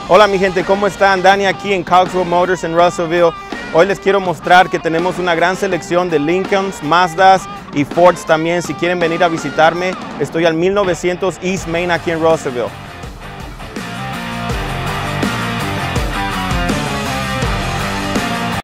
Hola mi gente, ¿cómo están? Dani aquí en Cogswell Motors en Russellville. Hoy les quiero mostrar que tenemos una gran selección de Lincolns, Mazdas y Fords también. Si quieren venir a visitarme, estoy al 1900 East Main aquí en Russellville.